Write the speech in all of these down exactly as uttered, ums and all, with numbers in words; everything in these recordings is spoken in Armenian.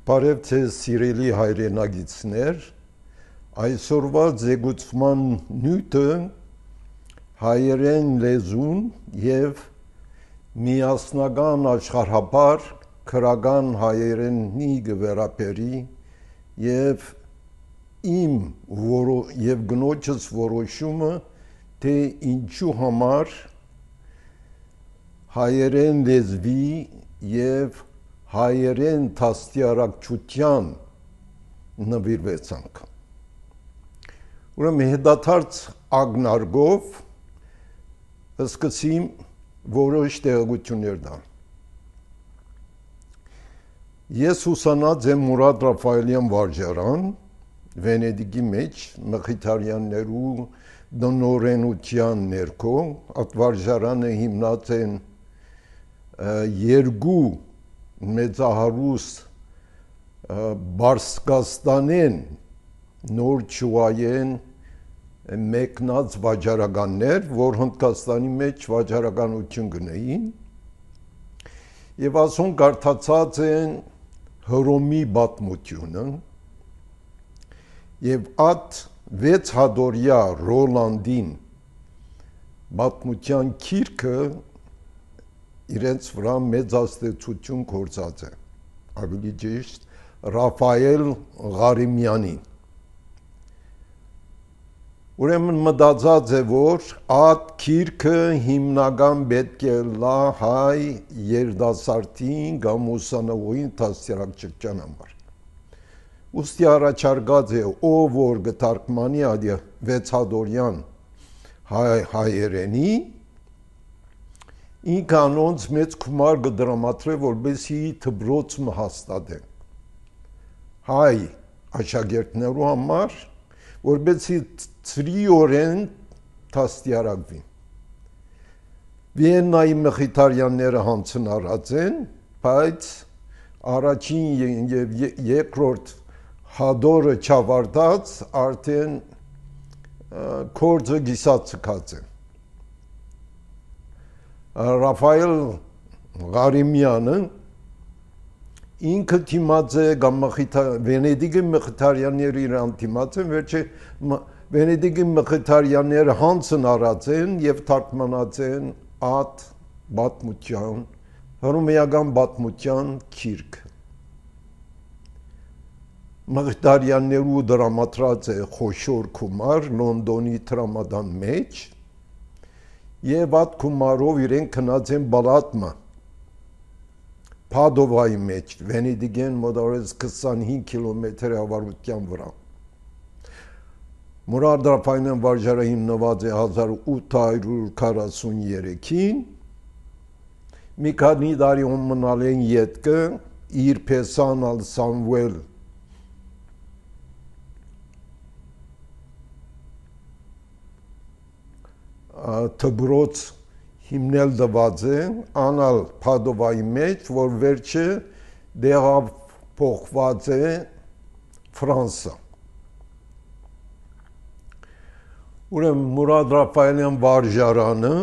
Բարև ձեզ սիրելի հայրենագիտներ, այսօրվա ձեգուցման նյութը հայերեն լեզուն և միասնական աշխարհաբար քրական հայերենի գվերապերի և իմ և գնոջս որոշումը, թե ինչու համար հայերեն լեզվի և հայերեն դաստիարակչության նվիրվեցանք։ Ուրեմն հետադարձ ակնարկով սկսեմ որոշ տեղեկություններ տալ։ Ես ուսանած եմ Մուրադ Ռաֆայելյան վարժարան, Վենեդիգի մեջ Մխիթարյաններու դնորենության ներքո, այդ վարժարանը հիմնած են երկու մեծահարուստ Բարսկաստանեն նոր չուայեն մեկնած վաճառականներ, որ Հնդկաստանի մեջ վաճառականություն գնային, և ասոն կարդացած են Հռոմի պատմությունը, և այդ վեց հատորյա Ռոլանդին պատմության գիրքը իրենց վրա մեծ ազդեցություն գործած է, ավելի ճիշտ Ռաֆայել Ղարիմյանին։ Ուրեմն մտածած է, որ այդ գիրքը հիմնական պետք է լա հայ երիտասարդին կամ ուսանողին դաստիարակչության համար։ Ուստի առաջարկած է, ով որ կթարգմանի այդ վեցհատորյան հայերենի, ինքը անոնց մեծ գումար կդրամատրե, որպեսզի դպրոցը հաստատեն հայ աշակերտներու համար, որպեսզի ծրիորեն դաստիարակվին։ Վիեննայի Մխիթարյանները հանձնարարած են, բայց առաջին և երկրորդ հատորը չավարտած արդեն գործը գիսացկած է։ Ռաֆայել Ղարիմյանը ինքը թիմած է կամ Վենեդիգի Մխիթարյանները իրան թիմած են, վերջը Վենեդիգի Մխիթարյանները հանձնարարած են և թարգմանած են այդ պատմության, հռոմեական պատմության գիրքը։ Մխիթարյաններու դրամատրած է խոշոր գումար Լոնդոնի տրամադան մեջ, և այդ գումարով իրենք գնաց են Բալատնա, Փադովայի մեջ, Վենեդիգեն մոտավորապես քսանհինգ կիլոմետր հեռավորության վրա։ Մուրադ Ռաֆայելյան վարժարը հիմնված է հազար ութ հարյուր քառասուներեքին, մի քանի տարի մնալ են ետքը իր փեսան ալ Սամուել դպրոց հիմնել դված է, անալ Փադովայի մեջ, որ վերջը տեղափոխված է Ֆրանսա։ Ուրեմն Մուրադ Ռաֆայելյան վարժարանը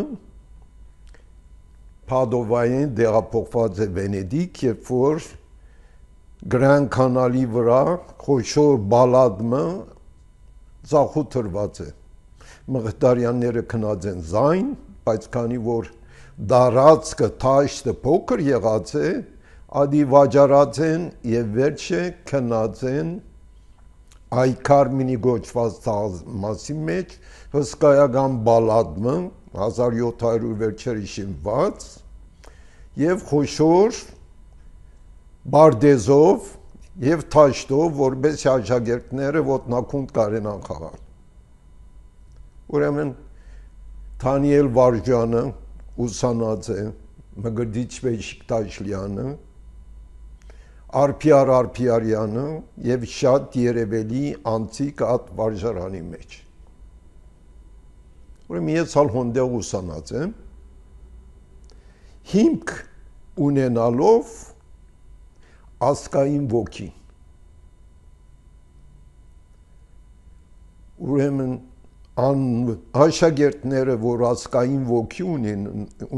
Փադովային տեղափոխված է Վենեդիգ, երբ որ Գրան կանալի վրա խոշոր բալադմը ծախուտրված է։ Մխիթարյանները քնած են զայն, բայց քանի որ դարածքը թաշտը փոքր եղած է, ադի վաճառած են և վերջը քնած են Այքարմինի գոչված մասի մեջ, հսկայական բալադմը, հազար յոթ հարյուր վերջերի շինված, և խոշոր բարդեզով և թաշտով, որպես աշակերտները ոտնաքունդ կարենան խաղալ։ Ուրեմն Դանիել Վարժյանը ուսանած է, Մգրդիչ Բեշիկտաշլյանը, Արփիար Արփիարյանը և շատ երևելի անձիկ այդ վարժարանի մեջ։ Ուրեմն ես հալ հոնդեղ ուսանած եմ, հիմք ունենալով ազգային ոգի։ Ուրեմն աշակերտները, որ ազգային ոգի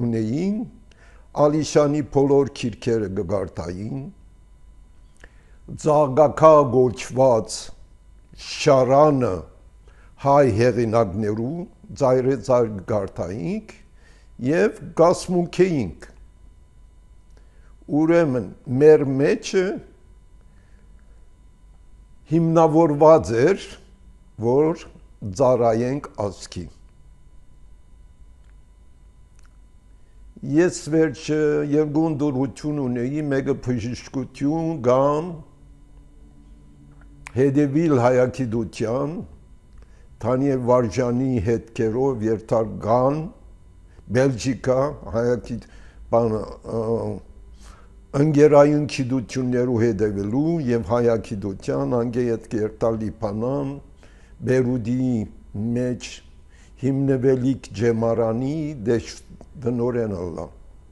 ունեին, Ալիշանի բոլոր քիրքերը կգարտային, Ձաղակա գոչված շարանը հայ հեղինակներու ծայրեծայր գարտայինք և գասմունքեինք։ Ուրեմն մեր մեջը հիմնավորված էր, որ ծառայենք ազգին։ Ես վերջը երկու ընդորություն ունեի, մեկը բժշկություն կամ հետևիլ հայագիտության, Թանիև Վարժանի հետքերով երթարգան, Բելգիկա, հայագիտ բան ընկերային գիտություններու հետևելու և հայագիտության անգեյետ երթալ Լիբանան, Բերուդի մեջ հիմնվելիք ջեմարանի դնորեն ալլա։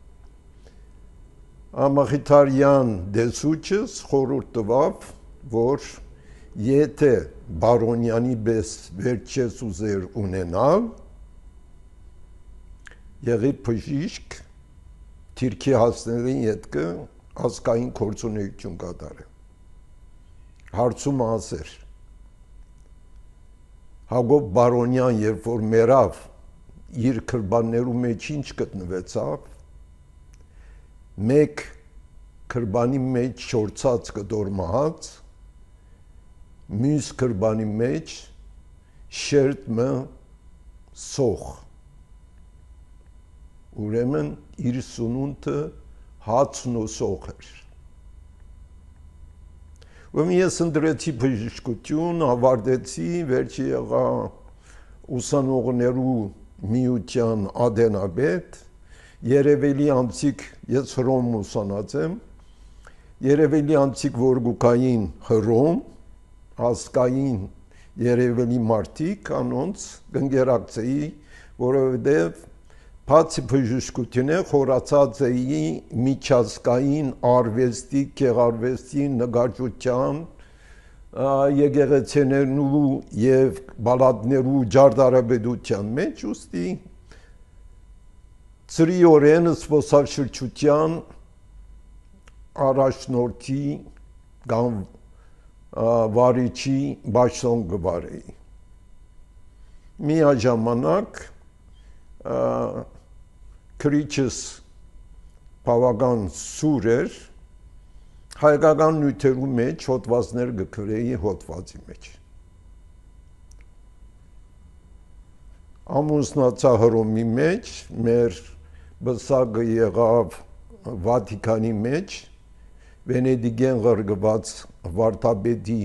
Ամախիթարյան դեսուչս խորհուրդ տվավ, որ եթե Բարոնյանի պես վերջես ուզեր ունենալ, եղի բժիշկ թիրքի հասնելին ետքը ազգային գործունեություն կատարել։ Հարցում ասեր, Հակոբ Բարոնյան, երբ որ մեռավ, իր քրբաններու մեջ ինչ գտնվեցավ, մեկ քրբանի մեջ շորցած կտոր մահաց, մյուս քրբանի մեջ շերտը սոխ։ Ուրեմն իր սնունդը հացն ու սոխ էր։ Ուրեմն ես ընտրեցի բժշկություն, ավարտեցի, վերջի եղա ուսանողներու միության ադենաբեդ, երևելի անցիկ, ես հրոմ ուսանած եմ, երևելի անցիկ որ գուկային հրոմ, ասկային երևելի մարդիկ անոնց գնգերակցեի, որովհետև բացի բժշկությունը խորացած էի միջազգային արվեստի, գեղարվեստի, նկարչության, եկեղեցիներու և բալադներու ջարդարաբեդության մեջ, ուստի ծրիորեն զբոսաշրջության առաջնորդի կամ վարիչի բաժոն կվարեի։ Միաժամանակ քրիչս բավական սուր էր, հայկական նյութերու մեջ հոդվածներ կգրեի հոդվածի մեջ։ Ամուսնացա հրոմի մեջ, մեր բսակը եղավ Վատիկանի մեջ, Վենեդիգեն ղրգված վարդապետի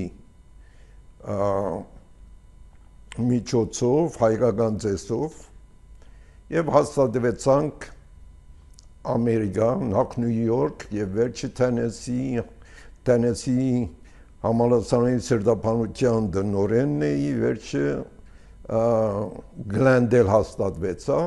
միջոցով, հայկական ծեսով, և հաստատվեցանք Ամերիկա, նախ Նյու Յորք և վերջը Թենեսի, Թենեսի համալսարանի սրտաբանության տնօրենն էի, վերջը Գլենդել հաստատվեցա,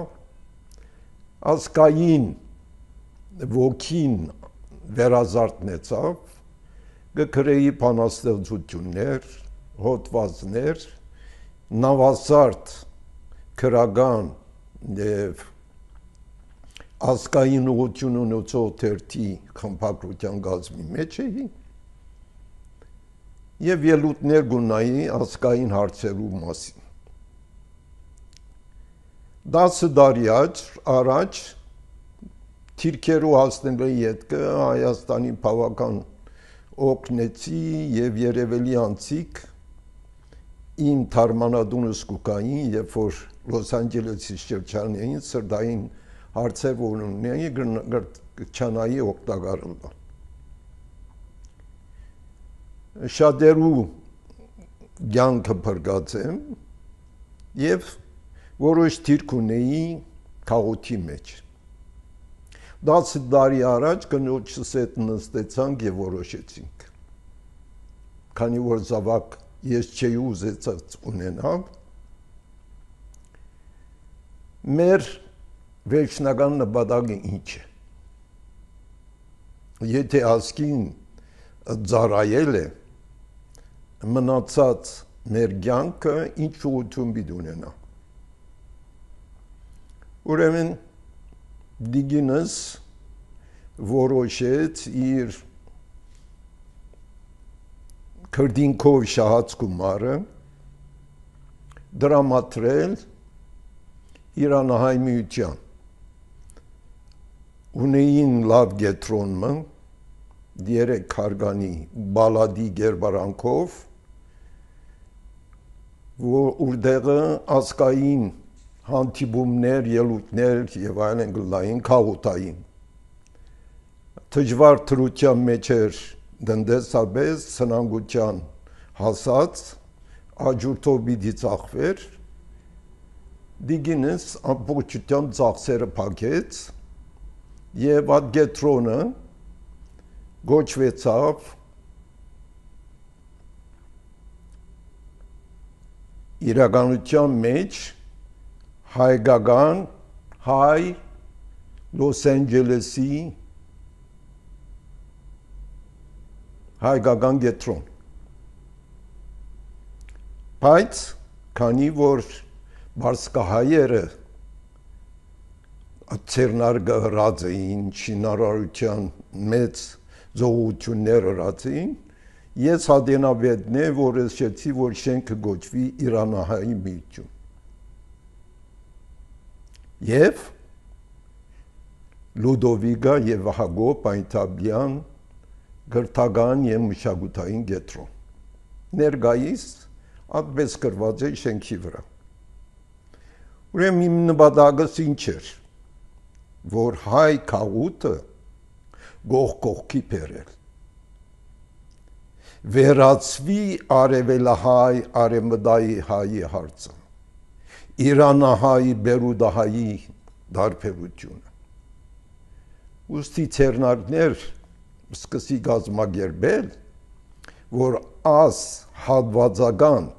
ազգային ոգին վերազարթնեցավ, կգրեի բանաստեղծություններ, հոդվածներ, նավասարդ քրական և ազգային ուղղություն ունեցող թերթի խմբագրության կազմի մեջ էի և ելույթներ կունեի ազգային հարցերու մասին։ Դասը տարի առաջ թիրքերու հասնելու ետքը Հայաստանի բավական օգնեցի և երևելի անցիկ իմ թարմանադունս կուկային, երբ որ Լոս Անջելեսի շրջանային սրտային հարցեր որ ունեի չանայի օգտակարել։ Շատերու կյանքը փրկած եմ և որոշ դիրք ունեի քաղաքի մեջ։ Դասը տարի առաջ կնոջս հետ նստեցանք և որոշեցինք։ Քանի որ զավակ ես չէի ուզեցած ունենալ, մեր վերջնական նպատակը ինչ է։ Եթե ազգին ծառայել է, մնացած մեր կյանքը ինչ ուղղություն պիտի ունենա։ Ուրեմն դիգինս որոշեց իր քրդինքով շահած գումարը դրամատրել Իրանահայ միության ունեին լավ գետրոնը երեք հարգանի բալադի գերբարանքով որտեղը ասկային հանդիպումներ, ելույթներ եւ այլն գլային քաղաքային դժվար թրության մեջ էր դնդեսաբես սնանկության հասած աջուրտով պիտի ծախվեր դիգինս ամբողջությամբ ծախսերը փակեց եւ այդ գետրոնը գոչվեցավ իրականության մեջ հայկական հայ Լոս Անջելեսի հայկական գետրոն բայց քանի որ բարսկահայերը ցերնարգը հրած էին շինարարության մեծ զողություններ հրած էին ես հադենավետն է որ ասեցի որ շենքը գոչվի Իրանահայի միություն եւ Լուդովիկա եւ Հակոբ Այնթաբյան գրթական եւ մշակութային գետրոն ներկայիս այդպես գրված է շենքի վրա ուրեմն իմ նպատակս ինչ էր որ հայ քաղուտը գող կողքի բերել վերածվի արևելահայ արևմտայի հայի հարցը Իրանահայի բերուդահայի դարբերությունը ուստի ցերնակներ սկսի գազմագերբել որ աս հատվածական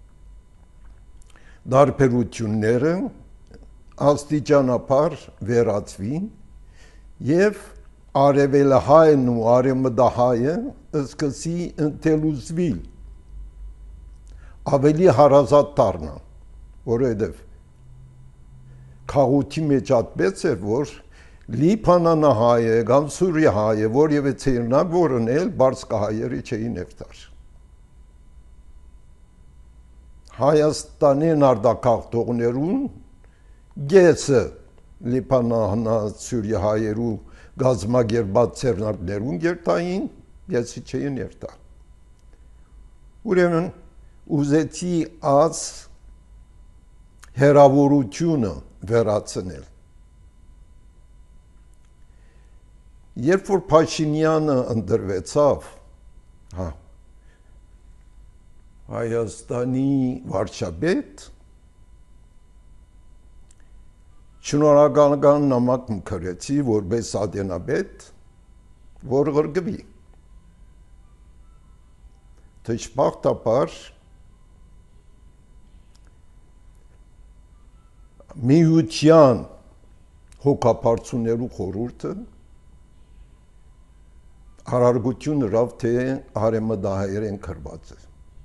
դարբերությունները աստիճանաբար վերածվին եւ արևելահայն ու արևմտահայը սկսի ընտելուզվիլ ավելի հարազատ դառնան որովհետեւ քաղուտի մեջ այդպես էր որ Լիբանանահայը կամ Սուրիահայը որևէ ցերնակ որն էլ բարսկահայերը չէին ներդար Հայաստանի նարդակաղթողներուն գեցը Լիբանանա Սուրիահայերու գազմագերբած ցերնակներուն գերտային գեցի չէին ներդա ուրեմն ուզեցի աս հերավորությունը վերացնել Երբ որ Փաշինյանը ընդրվեցավ, հա, Հայաստանի վարչապետ, շնորհակալական նամակ մկրեցի որպես ադենաբեդ, որ գրգվի։ Դժբախտաբար միության հոգապարծուներու խորհուրդը Հարարգություն հրավ թե արեմդահայերեն կրված է։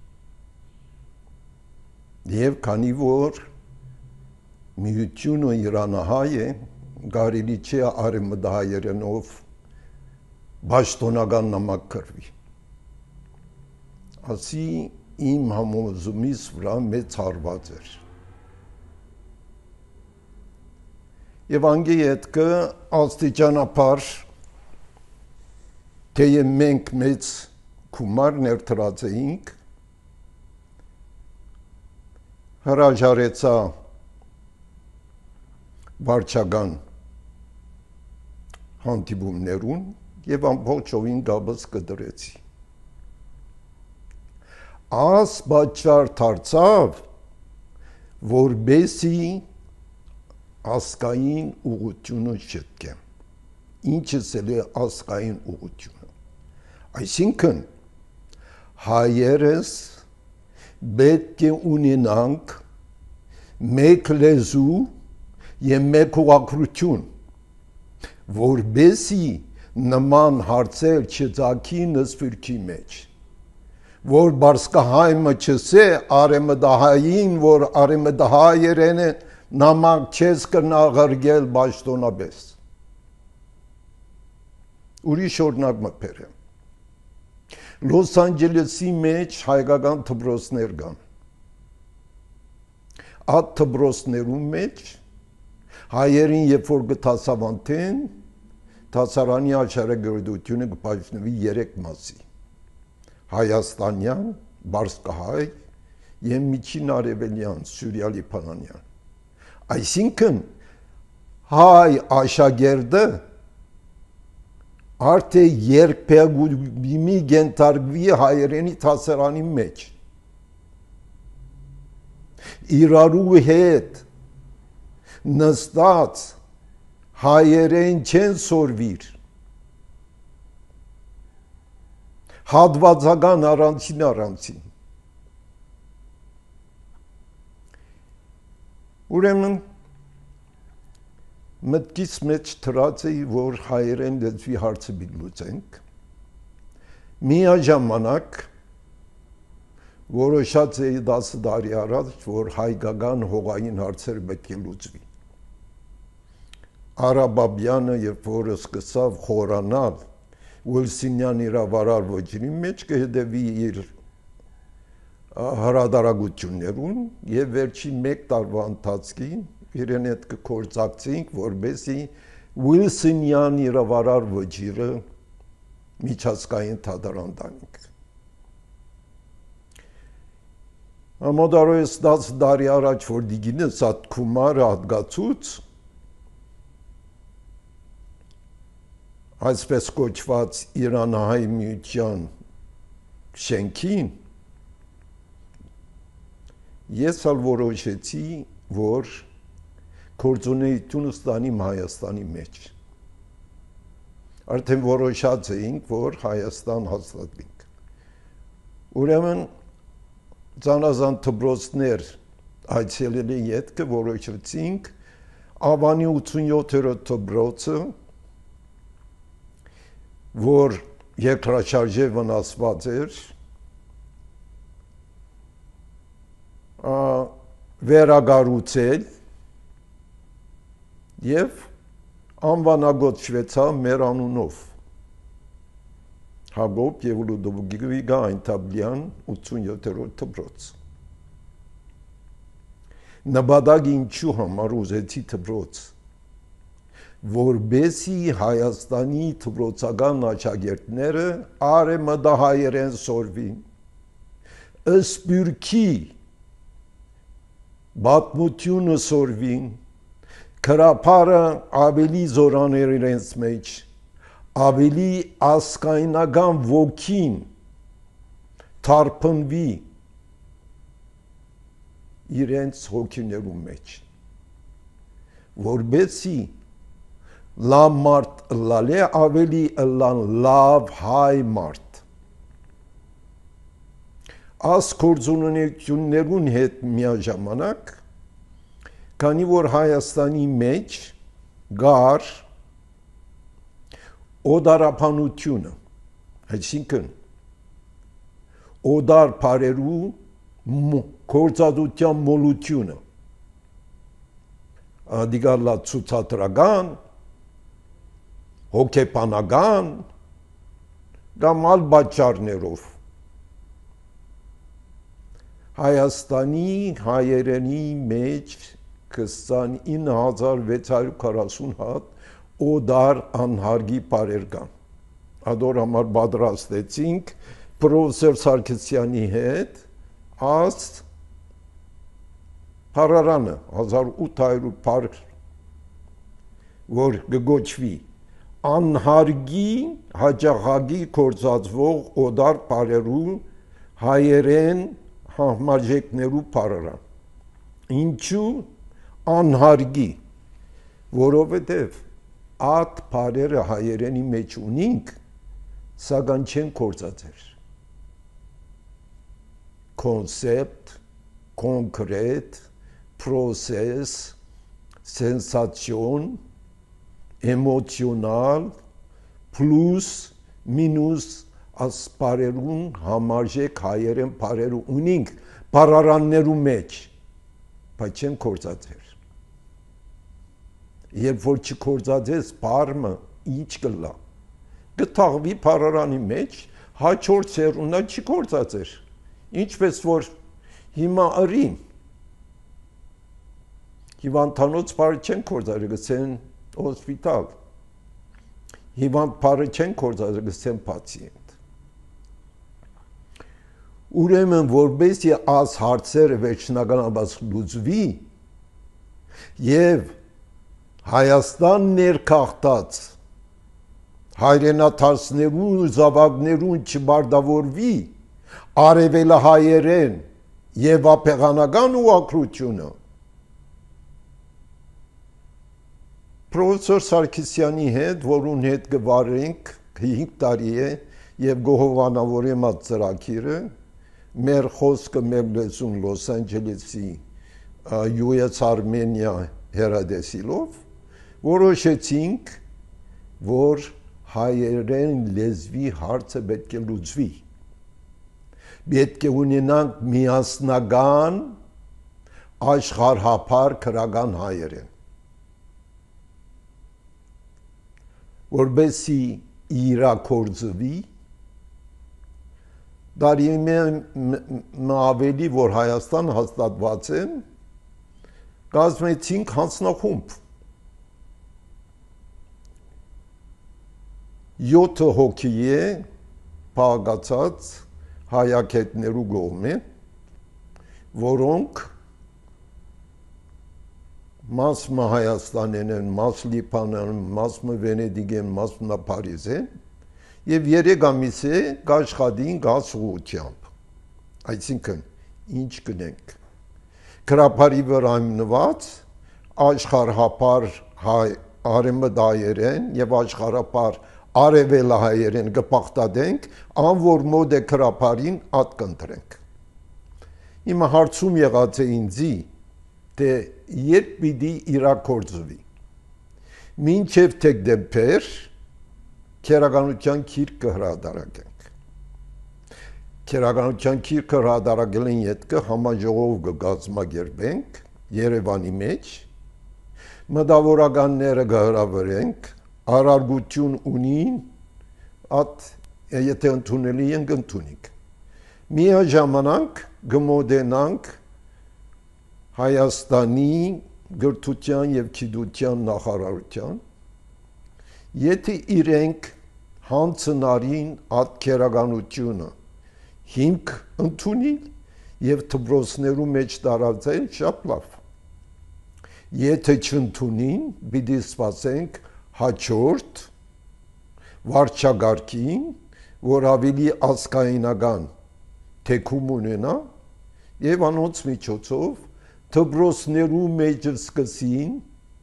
Եվ քանի որ միությունը իրանահայ է, գարելի չէ արեմդահայերենով բաշտոնական նամակ կրվի։ Ասի իմ համոզումից վրա մեծ հարված էր։ Եվ անգի հետքը աստիճանաբար Թեյը մենք մեծ կումար ներդրած էինք, հրաժարեցա վարչական հանդիպումներուն և ամբողջովին գաբս կդրեցի։ Աս պատճառ դարձավ, որբեսի ասկային ուղղությունը շտկեմ։ Ինչս էլ է ասկային ուղղությունը։ Այսինքն հայերս պետք է ունենանք մեկ լեզու եւ մեկ ուղղություն, որբեսի նման հարցեր չծագի նսվիրքի մեջ, որ բարսկահայմը չսե արեմդահային, որ արեմդահայերեն նամակ չես կնաղրգել բաշտոնաբես։ Ուրիշ օրնակ մպեր եմ։ Լոս Անջելեսի մեջ հայկական դպրոցներ կան։ Այդ դպրոցներում մեջ հայերին երբ որ կդասավանդեն, դասարանի աշխարհագրությունը կբաժնվի երեք մասի։ Հայաստանյան, Բարսկահայ եւ Միջին Արևելյան, Սուրիա-Լիբանանյան։ Այսինքն հայ աշակերտը արդեն երբեմի գենթարկվի հայերենի դասարանի մեջ։ Իրարու հետ նստած հայերեն չեն սորվիր։ Հատվածական առանցին առանցին։ Ուրեմն մտքիս մեջ թրած էի, որ հայերեն լեզվի հարցը բիլուծենք։ Միաժամանակ որոշած էի դասը տարի առաջ, որ հայկական հողային հարցերը պետք է լուծվի։ Արաբաբյանը, երբ որ սկսավ խորանալ Ուիլսինյան իրավարար ոճի մեջ, կհետևի իր հրադարագություններուն եւ վերջին մեկ տարվա ընթացքին իրեն հետ կկործակցենք, որբեսի Ուիլսինյան իրավարար ոճիրը միջազգային թադարան տանենք։ Ամոդարոյս դաս դարի առաջ, որ դիգինս այդ կումարը հատգացուց, այսպես կոչված Իրանահայ միության շենքին, ես ալ որոշեցի, որ գործունեություն ստանիմ Հայաստանի մեջ։ Արդեն որոշած էինք, որ Հայաստան հաստատվենք։ Ուրեմն ծանազան դպրոցներ այցելելի ետքը որոշեցինք Ավանի ութսունյոթերորդ դպրոցը, որ երկրաշարժե վնասված էր, վերագառուցել եւ անվանագոչվեցավ մեր անունով Հակոբ եւ Լուդովիգ Այնթաբլյան ութսունյոթերորդ դպրոց։ Նպատակ ինչու համար ուզեցի դպրոց, որբեսի Հայաստանի դպրոցական աշակերտները արեմդահայերեն սորվին, ըսպյուրքի բատմությունը սորվին, քրափարը ավելի զորաներ իրենց մեջ, ավելի ասկայնական ոգին թարփնվի իրենց հոգիներու մեջ, որբեսի լավ մարդ լալե ավելի լան լավ հայ մարդ։ Աս գործունեություններուն հետ միաժամանակ, քանի որ Հայաստանի մեջ գար օդարապանությունը, այսինքն օդար բարերու գործադության մոլությունը, ադիգալա ցուցադրական, հոգեբանական կամ այլ պատճառներով Հայաստանի հայերենի մեջ քսանինը հազար վեց հարյուր քառասուն հատ օդար անհարգի բարեր կան։ Ադոր համար պատրաստեցինք պրոֆեսոր Սարգսյանի հետ աս փարարանը հազար ութ հարյուր բար, որ կգոչվի անհարգի հաջողագի կործածվող օդար բարերու հայերեն համարժեքներու բարարան։ Ինչու անհարգի, որովհետև այդ բարերը հայերենի մեջ ունինք, սակայն չեն կործածեր։ Կոնսեպտ, կոնկրետ, պրոսես, սենսացիոն, էմոցիոնալ, պլուս, մինուս, աս բարերուն համարժեք հայերեն բարերու ունինք բարարաններու մեջ, բայց չեն կործածեր։ Երբ որ չկործածես բարմը ինչ կլա, կթաղվի բարարանի մեջ, հաջորդ սերունդը չի կործածեր, ինչպես որ հիմա արին, հիվանդանոց բարը չեն կործարը գսեն հոսպիտալ, հիվանդ բարը չեն կործարը գսեն պացիենտ։ Ուրեմն որբեսի աս հարցերը վերջնականաբաց լուծվի և Հայաստան ներքաղթած հայրենաթարսներուն ու զավակներուն չբարդավորվի արևելահայերեն և ապեղանական ուղղակրությունը Պրոֆեսոր Սարգսյանի հետ, որուն հետ գվարենք հինգ տարի է և գոհովանավորեմ այդ ծրագիրը, մեր խոսքը մեր լեզուն Լոս Անջելեսի յու էս Armenia հեռադեսիլով, որոշեցինք, որ հայերեն լեզվի հարցը պետք է լուծվի։ Պետք է ունենանք միասնական աշխարհափար քրական հայերեն։ Որբեսի իրակորձվի, դարի մը ավելի, որ Հայաստան հաստատված են, կազմեցինք հանձնախումբ։ յոթ հոգի է փաղացած հայագետներու կողմէ, որոնք մասը Հայաստանեն են, մասը Լիբանան, մասը Վենեդիգ են, մասը Փարիզ են, և երեք ամիս է կաշխատին գացողությամբ, այսինքն ինչ կնենք, կրապարի վրա հիմնված աշխարհապար արևմտահայերեն և աշխարհապար արևելահայերեն կպախտադենք, ան որ մոտ է կրապարին ատ կընտրենք։ Հիմա հարցում եղած է ինձի, թե երբ պիտի իրակորձվի։ Մինչև դեկտեմբեր քերականության գիրքը հրատարակենք։ Քերականության գիրքը հրատարակելն ետքը համաժողով կկազմակերպենք Երևանի մեջ, մտավորականները կհրավիրենք, առարգություն ունին, at եթե ընդունելի են կընդունենք։ Միաժամանակ կմոտենանք Հայաստանի գրթության և գիտության նախարարության, եթե իրենք հանձնարին այդ քերականությունը հիմք ընդունիլ և դպրոցներու մեջ տարածել շատ լավ։ Եթե չընդունին, պիտի սպասենք հաջորդ վարչագարկին, որ ավելի ազգայնական թեքում ունենա և անոնց միջոցով դպրոցներու մեջ սկսին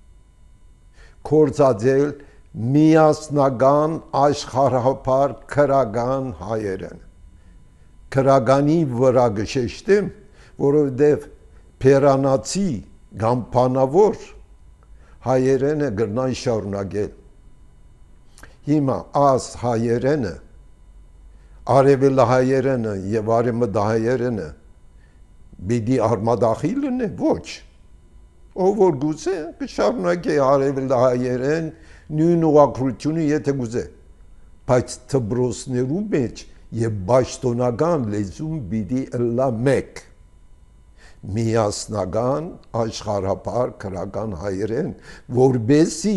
կործածել միասնական աշխարհափար քրական հայերեն։ Քրականի վրա գշեշտեմ, որովհետև փերանացի կամ բանավոր հայերենը գրնան շարունակել։ Հիմա աս հայերենը, արևելահայերենը և արևմտահայերենը Բիդի արմադախիլն է, ոչ, ով որ գուզե, կշարունակե արևելահայերեն նույն ուղղակրությունը եթե գուզե, բայց դպրոցներու մեջ և պաշտոնական լեզուն պիտի ըլլա մեկ, միասնական աշխարհափար քրական հայերեն, որբեսի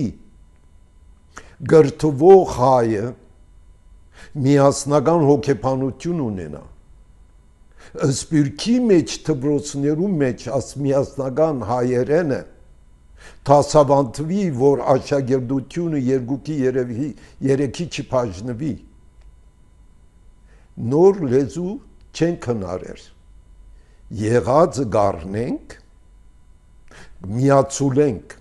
գրթվող հայը միասնական հոգեբանություն ունենա, Սպիրկի մեջ դպրոցներու մեջ աս միասնական հայերենը դասավանդվի, որ աշակերտությունը երկուքի երեքի չբաժնվի, նոր լեզու չենք հնարեր, եղածը գառնենք, միացուլենք,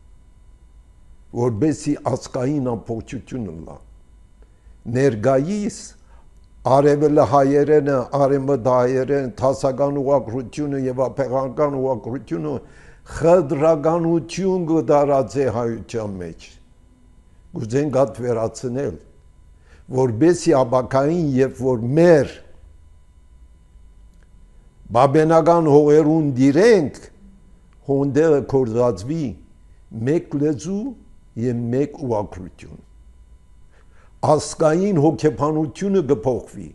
որբեսի ազգային ամբողջություն լա, ներկայիս արևելահայերենը, արևմտահայերեն, դասական ուղղակրությունը և ապեղական ուղղակրությունը խտրականություն կդարածե հայության մեջ։ Գուզենք այդ վերացնել, որբեսի ապակային և որ մեր բաբենական հողերուն դիրենք, հոնդերը կործածվի մեկ լեզու և մեկ ուղղակրություն։ ազգային հոգեբանությունը կփոխվի,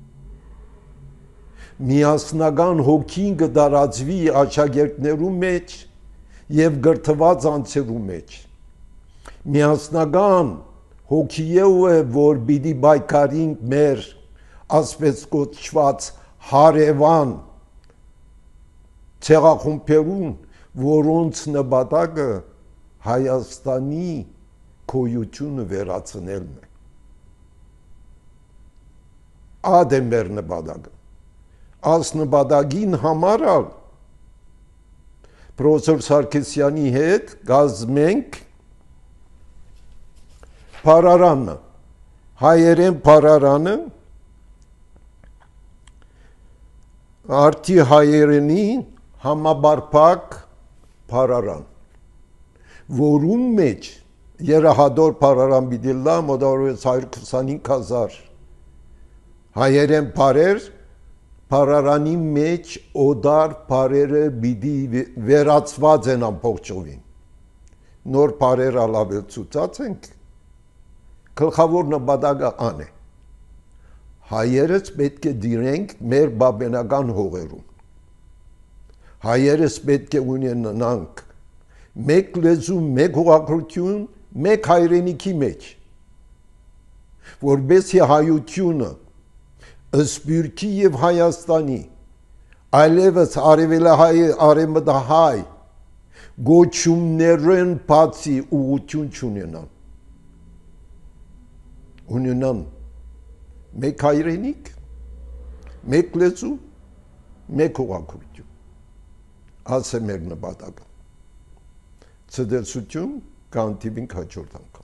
միասնական հոգին կդարածվի աշակերտներու մեջ եւ գրթված անձերու մեջ, միասնական հոգիեը որ պիտի բայկարինք մեր ասպես կոչված հարևան ցեղախումբերուն, որոնց նպատակը Հայաստանի քոյությունը վերացնելն է։ Ադե մեր նպատակը։ Աս նպատակին համար ալ պրոֆեսոր Սարգսյանի հետ գազմենք Փարարանը, հայերեն Փարարանը, արդի հայերենի համաբարփակ Փարարան, որում մեջ երահադոր Փարարան պիտի լա մոտավորապես հարյուր քսանհինգ հազար հայերեն բարեր, Փարարանի մեջ օդար բարերը պիտի վերացված են ամբողջովին, նոր բարեր ալավել ցուցած ենք, գլխավոր նպատակը ան է, հայերս պետք է դիրենք մեր բաբենական հողերում, հայերս պետք է ունենանք մեկ լեզու, մեկ հողագրություն, մեկ հայրենիքի մեջ, որբեսի հայությունը Սփյուռքի եւ Հայաստանի այլևս արևելահայ, արևմտահայ գոչումներն բացի ուղղություն չունենան, ունենան մեկ հայրենիք, մեկ լեզու, մեկ հողագրություն, ասե մեր նպատակը, ցտեսություն կանտիվին հաջորդ անգամ։